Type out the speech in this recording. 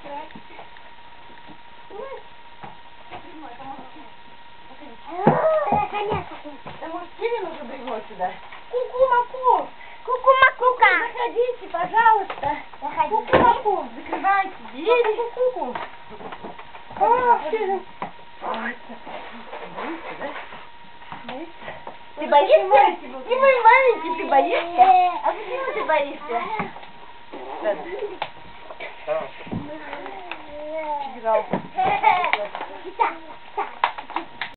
Да может Кевин уже бегал сюда? Ку-ку-маку! Ку-ку-маку-ка! Заходите, пожалуйста. Заходите. Ку-ку-маку. Закрывайте двери. Ку-ку-ку. Ты боишься? И мой маленький, ты боишься? А почему ты боишься? Чиграл.